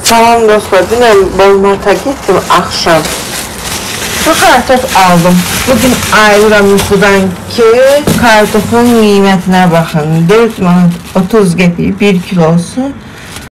Salam dostlar, dünən Bolmartda getdim axşam. Bu kartof aldım. Bugün ayıram yuxudan ki, kartofun qiymətinə baxın. 4 manat 30 qəpik 1 kilosu.